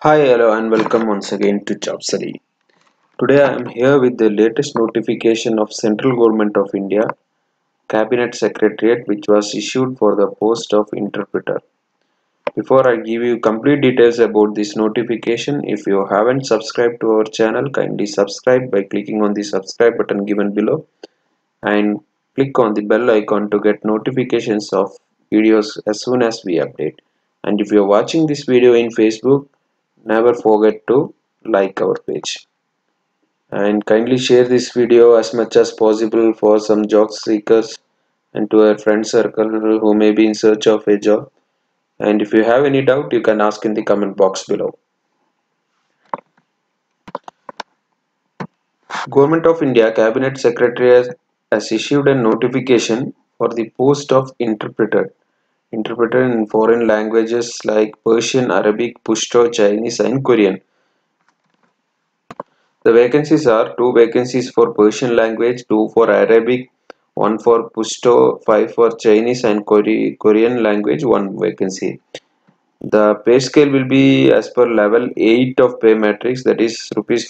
Hi, hello, and welcome once again to Jobsari. Today I am here with the latest notification of Central Government of India Cabinet Secretariat, which was issued for the post of interpreter. Before I give you complete details about this notification, if you haven't subscribed to our channel, kindly subscribe by clicking on the subscribe button given below and click on the bell icon to get notifications of videos as soon as we update. And if you're watching this video in Facebook, never forget to like our page and kindly share this video as much as possible for some job seekers and to a friend circle who may be in search of a job. And if you have any doubt, you can ask in the comment box below. Government of India Cabinet Secretary has issued a notification for the post of interpreter in foreign languages like Persian, Arabic, Pashto, Chinese and Korean. The vacancies are two vacancies for Persian language, two for Arabic, one for Pashto, five for Chinese and Korean language, one vacancy. The pay scale will be as per level 8 of pay matrix, that is rupees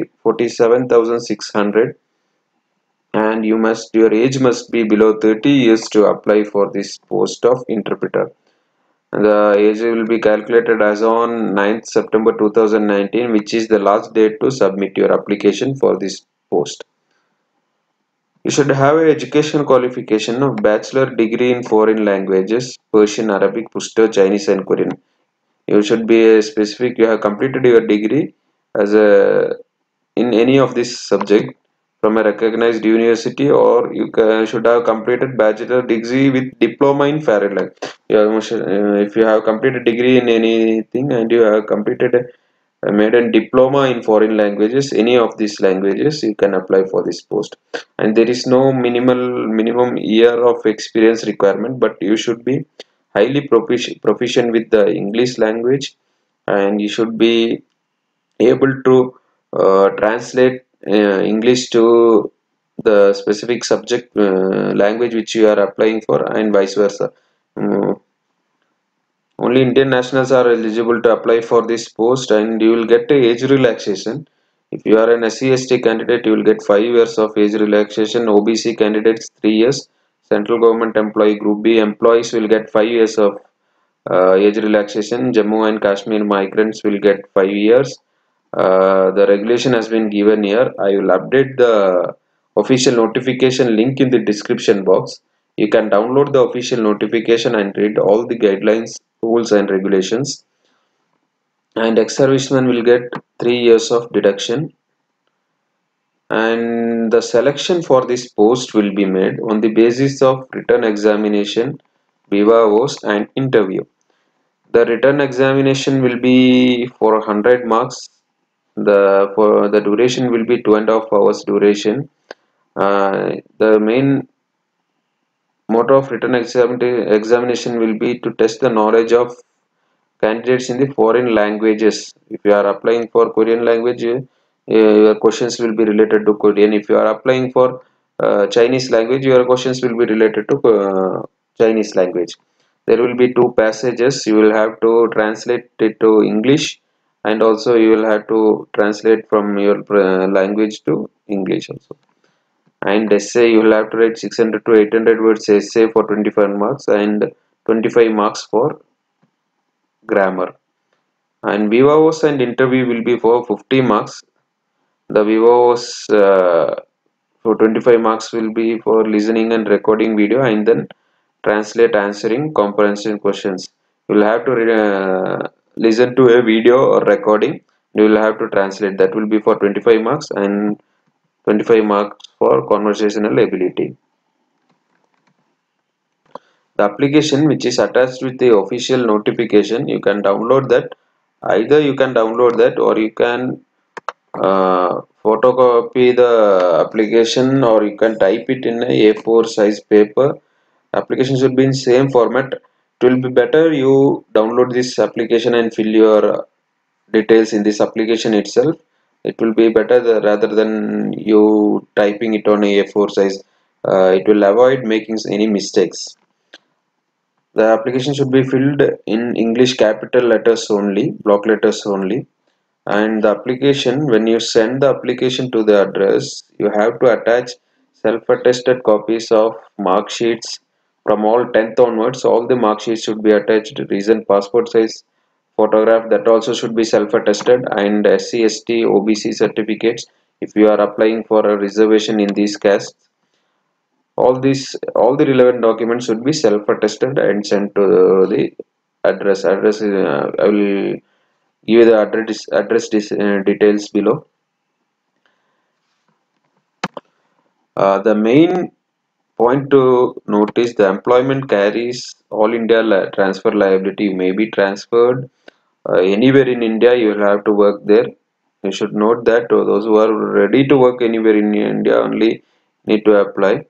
47,600, and your age must be below 30 years to apply for this post of interpreter. The age will be calculated as on 9th September 2019, which is the last date to submit your application for this post. You should have an education qualification of bachelor degree in foreign languages, Persian, Arabic, Pashto, Chinese and Korean. You should be a specific, you have completed your degree as a in any of this subject from a recognized university, or should have completed bachelor degree with diploma in foreign language. If you have completed degree in anything and you have completed made a diploma in foreign languages, any of these languages, you can apply for this post. And there is no minimum year of experience requirement, but you should be highly proficient with the English language, and you should be able to translate English to the specific subject language which you are applying for, and vice versa. Mm, Only Indian nationals are eligible to apply for this post, and you will get a age relaxation. If you are an SC/ST candidate, you will get 5 years of age relaxation. OBC candidates 3 years. Central government employee Group B employees will get 5 years of age relaxation. Jammu and Kashmir migrants will get 5 years. The regulation has been given here. I will update the official notification link in the description box. You can download the official notification and read all the guidelines, rules and regulations. And ex-servicemen will get 3 years of deduction. And the selection for this post will be made on the basis of written examination, viva voce and interview. The written examination will be for 100 marks. For the duration will be 2.5 hours duration. The main motto of written examination will be to test the knowledge of candidates in the foreign languages. If you are applying for Korean language, your questions will be related to Korean. If you are applying for Chinese language, your questions will be related to Chinese language. There will be two passages. You will have to translate it to English, and also you will have to translate from your language to English also. And essay, you will have to write 600 to 800 words essay for 25 marks and 25 marks for grammar. And vivos and interview will be for 50 marks. The vivos for 25 marks will be for listening and recording video, and then translate answering comprehension questions. You will have to listen to a video or recording. You will have to translate. That will be for 25 marks and 25 marks for conversational ability. The application which is attached with the official notification, you can download that. Either you can download that, or you can photocopy the application, or you can type it in a A4 size paper. Application should be in same format. It will be better you download this application and fill your details in this application itself. It will be better rather than you typing it on a A4 size. It will avoid making any mistakes. The application should be filled in English capital letters only, block letters only. And the application, when you send the application to the address, you have to attach self-attested copies of mark sheets from all 10th onwards. All the mark sheets should be attached. Recent passport size photograph, that also should be self-attested, and SC, ST, OBC certificates if you are applying for a reservation in these castes. All the relevant documents should be self-attested and sent to the address. I will give you the address details below. The main point to note is the employment carries all India transfer liability. You may be transferred anywhere in India, you will have to work there. You should note that those who are ready to work anywhere in India only need to apply.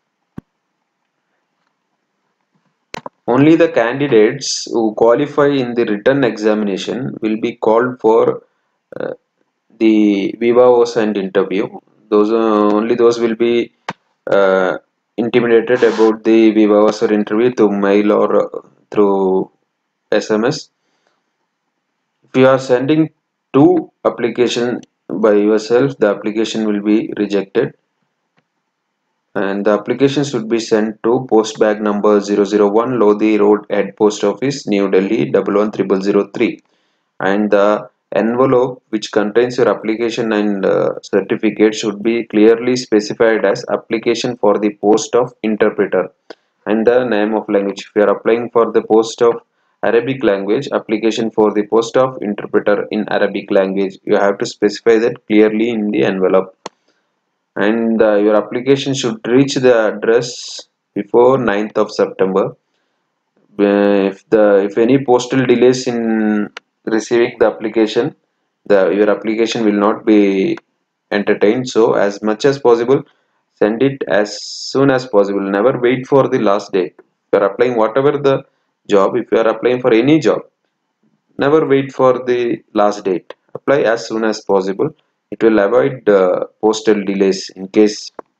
Only the candidates who qualify in the written examination will be called for uh, the Viva and interview. Those only those will be intimidated about the Viva or interview through mail or through SMS. If you are sending two application by yourself, the application will be rejected, and the application should be sent to post bag number 001 Lodi Road, Head Post Office, New Delhi 110003, and the envelope which contains your application and certificate should be clearly specified as application for the post of interpreter and the name of language. If you are applying for the post of Arabic language, application for the post of interpreter in Arabic language, you have to specify that clearly in the envelope. And your application should reach the address before 9th of September. If any postal delays in receiving the application, your application will not be entertained. So as much as possible, send it as soon as possible. Never wait for the last date. If you are applying whatever the job, if you are applying for any job, never wait for the last date. Apply as soon as possible. It will avoid postal delays. In case,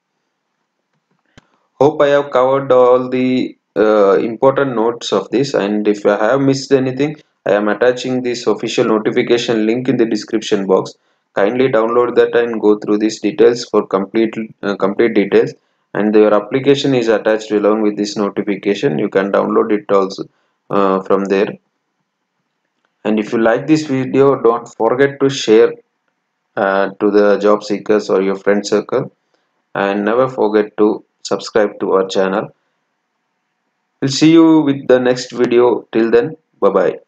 hope I have covered all the important notes of this, and if I have missed anything, I am attaching this official notification link in the description box. Kindly download that and go through these details for complete details. And your application is attached along with this notification. You can download it also from there. And if you like this video, don't forget to share to the job seekers or your friend circle, and never forget to subscribe to our channel. We'll see you with the next video. Till then, bye bye.